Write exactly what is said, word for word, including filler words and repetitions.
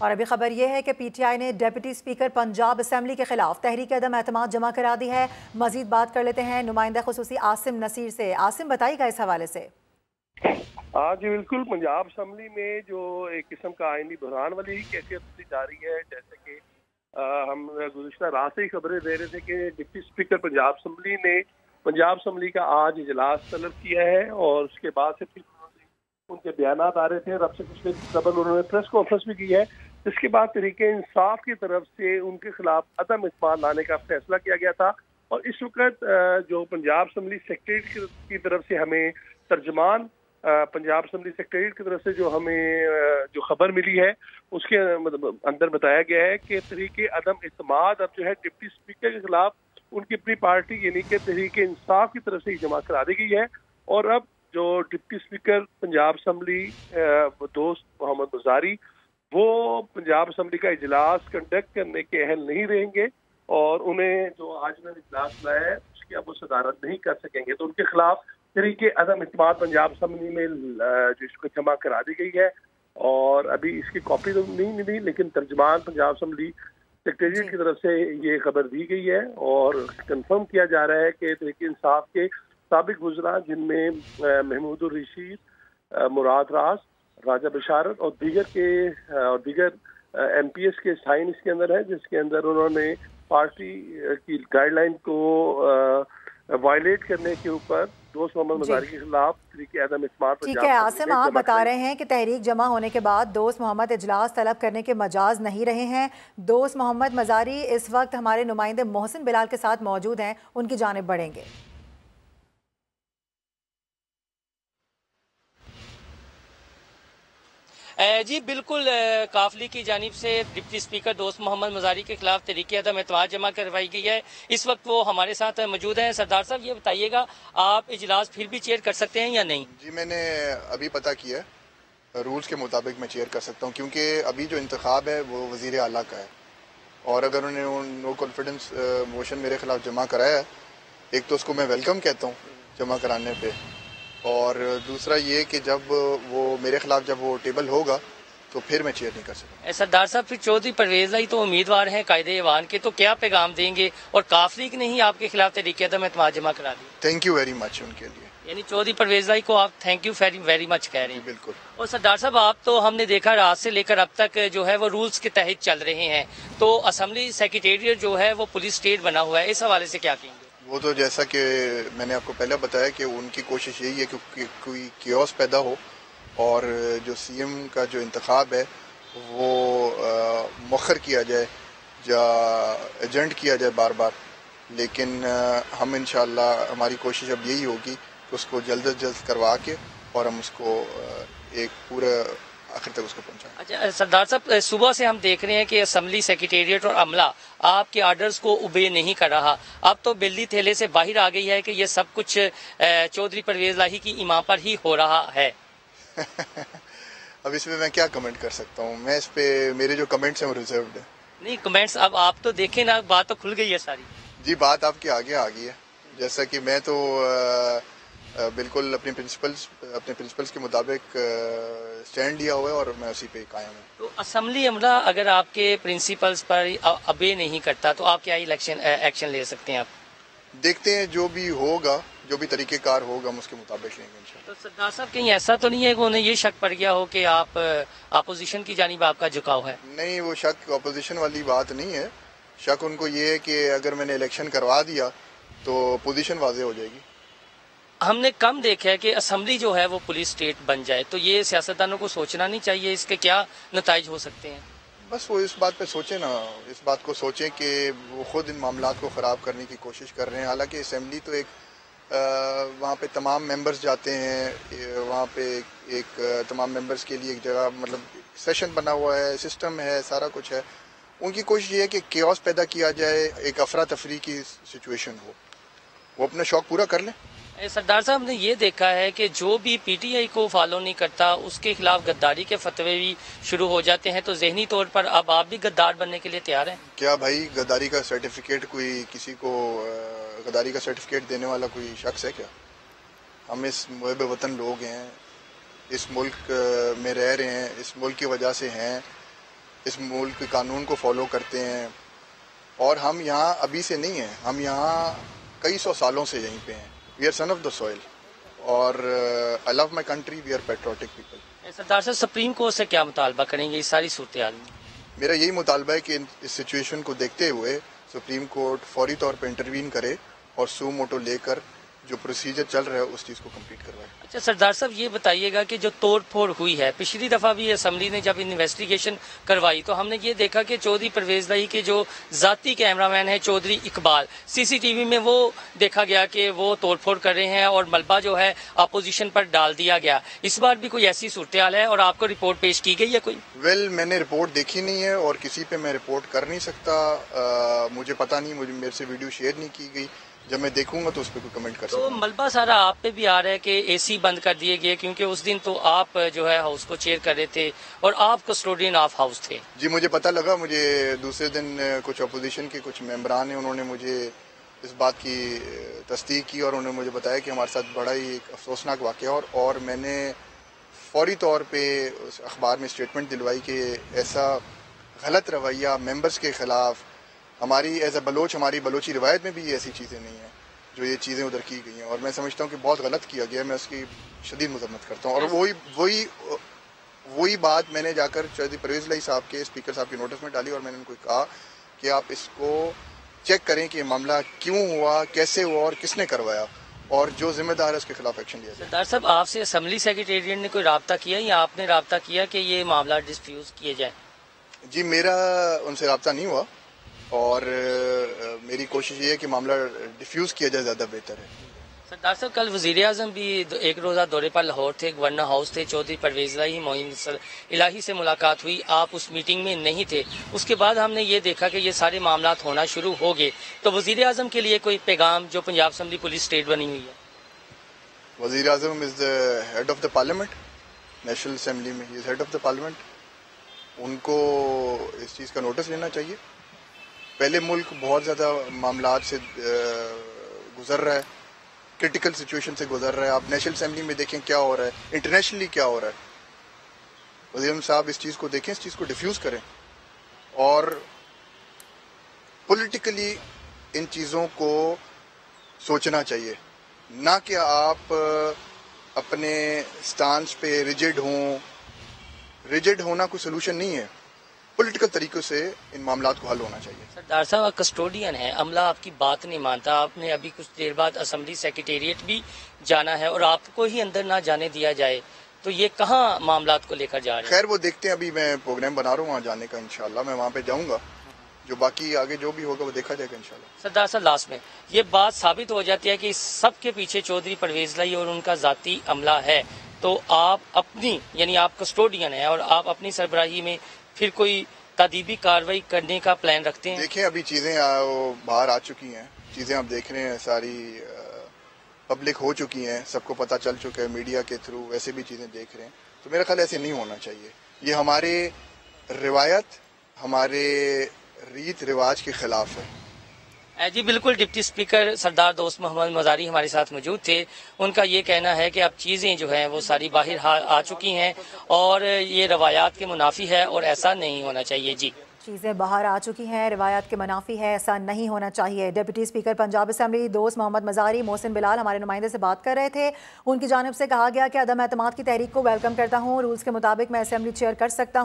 और अभी खबर यह है कि पीटीआई ने डिप्टी स्पीकर पंजाब असेंबली के खिलाफ तहरीक अदम एतमाद जमा करा दी है। मजीद बात कर लेते हैं नुमाइंदा खुसूसी आसिम नसीर से। आसिम, बताइएगा इस हवाले से। हाँ जी बिल्कुल, पंजाब असेंबली में जो एक किस्म का आईनी बहरान वाली ही कैफियत जा रही है। जैसे कि हम गुज़िश्ता रात से ही खबरें दे रहे थे कि डिप्टी स्पीकर पंजाब असेंबली ने पंजाब असेंबली का आज इजलास तलब किया है और उसके बाद से फिर उनके बयान आ रहे थे। रब से पिछले कबल उन्होंने प्रेस कॉन्फ्रेंस भी की है। इसके बाद तरीके इंसाफ की तरफ से उनके खिलाफ अदम इत्मीनान लाने का फैसला किया गया था। और इस वक्त जो पंजाब असेंबली सेक्रेटरी की तरफ से हमें तर्जमान पंजाब असेंबली सेक्रेटरी की तरफ से जो हमें जो खबर मिली है उसके अंदर बताया गया है कि तरीके अदम इत्मीनान अब जो है डिप्टी स्पीकर के खिलाफ उनकी अपनी पार्टी यानी कि तहरीके इंसाफ की तरफ से ही जमा करा दी गई है। और अब जो डिप्टी स्पीकर पंजाब असेंबली दोस्त मोहम्मद मजारी वो पंजाब असेंबली का इजलास कंडक्ट करने के अहल नहीं रहेंगे और उन्हें जो आज उन्होंने इजलास बुलाया है उसकी अब वो सदारत नहीं कर सकेंगे। तो उनके खिलाफ तरीके अदम इत्मीनान पंजाब असेंबली में जो इसको जमा करा दी गई है और अभी इसकी कॉपी तो नहीं मिली, लेकिन तर्जमान पंजाब असेंबली सेक्रेटरीट की तरफ से ये खबर दी गई है और कंफर्म किया जा रहा है कि तहरीक इंसाफ के साबिक गुजरा जिनमें महमूद उर रशीद, मुराद राज, राजा बशारत और दीगर के और दीगर एम पी एस के साइन इसके अंदर है, जिसके अंदर उन्होंने पार्टी की गाइडलाइन को वायलेट करने के ऊपर दोस्त मोहम्मद मजारी के खिलाफ तरीके अदम इत्मीनान। ठीक है आसिम, आप बता रहे हैं कि तहरीक जमा होने के बाद दोस्त मोहम्मद इजलास तलब करने के मजाज नहीं रहे हैं। दोस्त मोहम्मद मजारी इस वक्त हमारे नुमाइंदे मोहसिन बिलाल के साथ मौजूद हैं, उनकी जानिब बढ़ेंगे। जी बिल्कुल, काफली की जानिब से डिप्टी स्पीकर दोस्त मोहम्मद मजारी के खिलाफ तहरीक अदम एतमाद जमा करवाई गई है। इस वक्त वो हमारे साथ मौजूद हैं। सरदार साहब, ये बताइएगा, आप इजलास फिर भी चेयर कर सकते हैं या नहीं? जी मैंने अभी पता किया, रूल्स के मुताबिक मैं चेयर कर सकता हूँ क्योंकि अभी जो इंतखाब है वो वजीर आला का है और अगर उन्होंने नो कॉन्फिडेंस मोशन मेरे खिलाफ जमा कराया है, एक तो उसको मैं वेलकम कहता हूँ जमा कराने पे, और दूसरा ये कि जब वो मेरे खिलाफ जब वो टेबल होगा तो फिर मैं चेयर नहीं कर सकता। सरदार साहब, फिर चौधरी परवेज लाई तो उम्मीदवार हैं कायदे ईवान के, तो क्या पैगाम देंगे? और काफली की नहीं आपके खिलाफ तहरीक अदम एतमाद जमा करा दी। थैंक यू वेरी मच उनके लिए, यानी चौधरी परवेज लाई को आप thank you very very much कह रहे हैं? बिल्कुल। और सरदार साहब, आप तो हमने देखा रात से लेकर अब तक जो है वो रूल्स के तहत चल रहे हैं, तो असेंबली सेक्रेटेरिएट जो है वो पुलिस स्टेट बना हुआ है, इस हवाले से क्या कहेंगे? वो तो जैसा कि मैंने आपको पहले बताया कि उनकी कोशिश यही है कि कोई कियोस पैदा हो और जो सीएम का जो इंतखाब है वो मौखर किया जाए या एजेंट किया जाए बार बार। लेकिन आ, हम इंशाल्लाह हमारी कोशिश अब यही होगी कि उसको जल्द अज जल्द करवा के और हम उसको एक पूरा आखिर तक उसको पहुंचाएं। अच्छा सरदार साहब, सुबह से हम देख रहे हैं कि असेंबली सेक्रेटेरिएट और अमला आपके ऑर्डर्स को ओबे नहीं कर रहा। अब तो बिल्ली थैले से बाहर आ गई है कि ये सब कुछ चौधरी परवेज लाही की इमाम पर ही हो रहा है। अब इसमें मैं क्या कमेंट कर सकता हूँ? मैं इस पे मेरे जो कमेंट्स हैं वो रिजर्व्ड है। नहीं कमेंट्स अब आप तो देखें ना, बात तो खुल गई है सारी। जी बात आपके आगे आ गई है। जैसा कि मैं तो आ, आ, बिल्कुल अपने प्रिंसिपल्स अपने प्रिंसिपल्स के मुताबिक स्टैंड लिया हुआ है और मैं उसी पे कायम हूँ। तो असेंबली अमला अगर आपके प्रिंसिपल्स पर अबे नहीं करता तो आप क्या इलेक्शन एक्शन ले सकते हैं? आप देखते हैं, जो भी होगा, जो भी तरीकेकार होगा हम उसके मुताबिक लेंगे इंशाल्लाह। तो सरदार साहब, कहीं ऐसा तो नहीं है कि उन्हें ये शक पड़ गया हो कि आप अपोजिशन की जानिब आपका झुकाव है? नहीं, वो शक अपोजिशन वाली बात नहीं है। शक उनको ये है कि अगर मैंने इलेक्शन करवा दिया तो पोजीशन वाजे हो जाएगी। हमने कम देखा है कि असेंबली जो है वो पुलिस स्टेट बन जाए, तो ये सियासतदानों को सोचना नहीं चाहिए, इसके क्या नताइज हो सकते हैं? बस वो इस बात पे सोचें ना, इस बात को सोचें कि वो खुद इन मामलात को ख़राब करने की कोशिश कर रहे हैं। हालांकि असेंबली तो एक वहाँ पे तमाम मेंबर्स जाते हैं, वहाँ पे एक, एक तमाम मेंबर्स के लिए एक जगह मतलब सेशन बना हुआ है, सिस्टम है, सारा कुछ है। उनकी कोशिश ये है कि केओस पैदा किया जाए, एक अफरा तफरी की सिचुएशन हो। वो अपना शौक पूरा कर लें। सरदार साहब, ने ये देखा है कि जो भी पीटीआई को फॉलो नहीं करता उसके खिलाफ गद्दारी के फतवे भी शुरू हो जाते हैं, तो जहनी तौर पर अब आप भी गद्दार बनने के लिए तैयार हैं? क्या भाई गद्दारी का सर्टिफिकेट कोई किसी को गद्दारी का सर्टिफिकेट देने वाला कोई शख्स है क्या? हम इस मुहब वतन लोग हैं, इस मुल्क में रह रहे हैं, इस मुल्क की वजह से हैं, इस मुल्क के कानून को फॉलो करते हैं, और हम यहाँ अभी से नहीं हैं, हम यहाँ कई सौ सालों से यहीं पे हैं। We are son of the soil, और I love my country, we are patriotic people. Sardar साहब, सुप्रीम कोर्ट से क्या मुतालबा करेंगे इस सारी सूरत हाल में? मेरा यही मुतालबा है कि इस सिचुएशन को देखते हुए सुप्रीम कोर्ट फौरी तौर पर इंटरवीन करे और सू मोटो लेकर जो प्रोसीजर चल रहा है उस चीज़ को कंप्लीट करवाए। अच्छा सरदार साहब, ये बताइएगा कि जो तोड़ फोड़ हुई है, पिछली दफ़ा भी असम्बली ने जब इन्वेस्टिगेशन करवाई तो हमने ये देखा कि चौधरी परवेज लाई के जो जाती कैमरामैन है चौधरी इकबाल, सीसीटीवी में वो देखा गया कि वो तोड़ फोड़ कर रहे हैं और मलबा जो है अपोजिशन पर डाल दिया गया। इस बार भी कोई ऐसी सूरत हाल है और आपको रिपोर्ट पेश की गई है कोई? वेल well, मैंने रिपोर्ट देखी नहीं है और किसी पे मैं रिपोर्ट कर नहीं सकता। आ, मुझे पता नहीं, मुझे मेरे से वीडियो शेयर नहीं की गई। जब मैं देखूंगा तो उस पर कोई कमेंट कर सकता हूं। तो मलबा सारा आप पे भी आ रहा है कि एसी बंद कर दिए गए, क्योंकि उस दिन तो आप जो है हाउस को चेयर कर रहे थे और आप कस्टोडियन ऑफ हाउस थे। जी मुझे पता लगा, मुझे दूसरे दिन कुछ अपोजिशन के कुछ मेंबरान हैं, उन्होंने मुझे इस बात की तस्दीक की और उन्होंने मुझे बताया कि हमारे साथ बड़ा ही एक अफसोसनाक वाक़या और, और मैंने फौरी तौर पर उस अखबार में स्टेटमेंट दिलवाई कि ऐसा गलत रवैया मेंबर्स के ख़िलाफ़, हमारी एज अ बलोच, हमारी बलोची रिवायत में भी ये ऐसी चीज़ें नहीं हैं जो ये चीज़ें उधर की गई हैं, और मैं समझता हूँ कि बहुत गलत किया गया है। मैं उसकी शदीद मजम्मत करता हूँ। और वही वही वही बात मैंने जाकर चौधरी परवेज लाई साहब के स्पीकर साहब के नोटिस में डाली और मैंने उनको कहा कि आप इसको चेक करें कि ये मामला क्यों हुआ, कैसे हुआ और किसने करवाया, और जो जिम्मेदार है उसके खिलाफ एक्शन लिया जाए। सरदार साहब, आपसे असम्बली सेक्रेटेरिएट ने कोई राब्ता किया या आपने राब्ता किया कि ये मामला डिस्फ्यूज किए जाए? जी मेरा उनसे राब्ता नहीं हुआ और आ, मेरी कोशिश ये है कि मामला डिफ्यूज़ किया जाए, ज़्यादा बेहतर है। सरदार साहब, कल वज़ीर आज़म भी एक रोज़ा दौरे पर लाहौर थे, गवर्नर हाउस थे, चौधरी परवेज लाई, मोइन इलाही से मुलाकात हुई, आप उस मीटिंग में नहीं थे। उसके बाद हमने ये देखा कि ये सारे मामला होना शुरू हो गए, तो वज़ीर आज़म के लिए कोई पैगाम जो पंजाब असम्बली पुलिस स्टेट बनी हुई है? वज़ीर आज़म is the head of the parliament, National Assembly में ही is head of the parliament. उनको इस चीज़ का नोटिस लेना चाहिए। पहले मुल्क बहुत ज़्यादा मामलात से गुजर रहा है, क्रिटिकल सिचुएशन से गुजर रहा है। आप नेशनल असेंबली में देखें क्या हो रहा है, इंटरनेशनली क्या हो रहा है। वज़ीर आज़म साहब इस चीज़ को देखें, इस चीज़ को डिफ्यूज़ करें और पॉलिटिकली इन चीज़ों को सोचना चाहिए, ना कि आप अपने स्टांस पे रिजिड हों। रिजिड होना कोई सोल्यूशन नहीं है, पॉलिटिकल तरीकों से इन मामलात को हल होना चाहिए। सरदार साहब, आप कस्टोडियन है, अमला आपकी बात नहीं मानता, आपने अभी कुछ देर बाद असम्बली सेक्रेटेरिएट भी जाना है और आपको ही अंदर ना जाने दिया जाए, तो ये कहाँ मामलात को लेकर जा रहे हैं? खैर वो देखते हैं, अभी मैं प्रोग्राम बना रहा हूँ वहाँ जाने का, इंशाल्लाह मैं वहाँ पे जाऊँगा, जो बाकी आगे जो भी होगा वो देखा जाएगा इंशाल्लाह। सरदार साहब, लास्ट में ये बात साबित हो जाती है कि सब के पीछे चौधरी परवेज लाई और उनका जाती अमला है, तो आप अपनी यानी आप कस्टोडियन है और आप अपनी सरबराही में फिर कोई तादीबी कार्रवाई करने का प्लान रखते हैं? देखिए अभी चीज़ें बाहर आ चुकी हैं, चीज़ें आप देख रहे हैं, सारी पब्लिक हो चुकी हैं, सबको पता चल चुका है, मीडिया के थ्रू वैसे भी चीज़ें देख रहे हैं, तो मेरा ख्याल ऐसे नहीं होना चाहिए। ये हमारे रिवायत, हमारे रीत रिवाज के खिलाफ है। जी बिल्कुल, डिप्टी स्पीकर सरदार दोस्त मोहम्मद मजारी हमारे साथ मौजूद थे। उनका ये कहना है कि अब चीज़ें जो हैं वो सारी बाहर आ चुकी हैं और ये रवायात के मुनाफी है और ऐसा नहीं होना चाहिए। जी चीज़ें बाहर आ चुकी हैं, रिवायात के मुनाफी है, ऐसा नहीं होना चाहिए। डिप्टी स्पीकर पंजाब असम्बली दोस्त मोहम्मद मजारी मोहसिन बिलाल हमारे नुमाइंदे से बात कर रहे थे। उनकी जानिब से कहा गया कि अदम एतमाद की तहरीक को वेलकम करता हूँ, रूल्स के मुताबिक मैं असम्बली चेयर कर सकता हूँ।